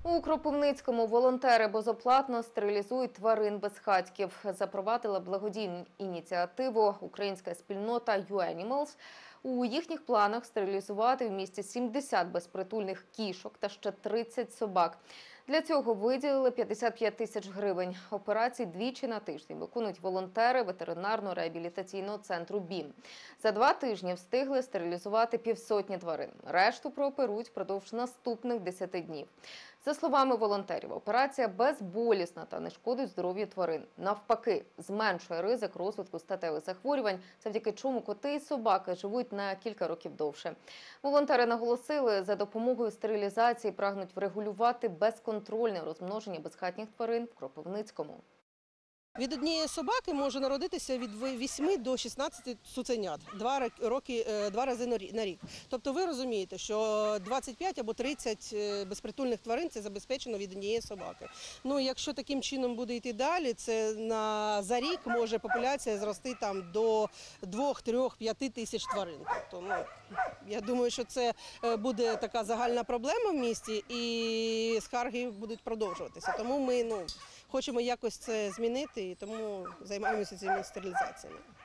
У Кропивницькому волонтери безоплатно стерилізують тварин безхатьків. Запровадила благодійну ініціативу українська спільнота YouAnimals. У їхніх планах стерилізувати в місті 70 безпритульних кішок та ще 30 собак. Для цього виділили 55 тисяч гривень. Операції двічі на тиждень виконують волонтери ветеринарно-реабілітаційного центру БІМ. За 2 тижні встигли стерилізувати півсотні тварин. Решту прооперують впродовж наступних 10 днів. За словами волонтерів, операція безболісна та не шкодить здоров'ю тварин. Навпаки, зменшує ризик розвитку статевих захворювань, завдяки чому коти і собаки живуть на кілька років довше. Волонтери наголосили, за допомогою стерилізації прагнуть врегулювати безконтрольне розмноження безхатніх тварин в Кропивницькому. Від однієї собаки може народитися від 8 до 16 цуценят 2 рази на рік. Тобто ви розумієте, що 25 або 30 безпритульних тварин – це забезпечено від однієї собаки. Ну, якщо таким чином буде йти далі, це за рік може популяція зрости там до 2, 3, 5 тисяч тварин. Тобто, я думаю, що це буде така загальна проблема в місті і скарги будуть продовжуватися. Тому ми хочемо якось це змінити і тому займаємося цими стерилізаціями.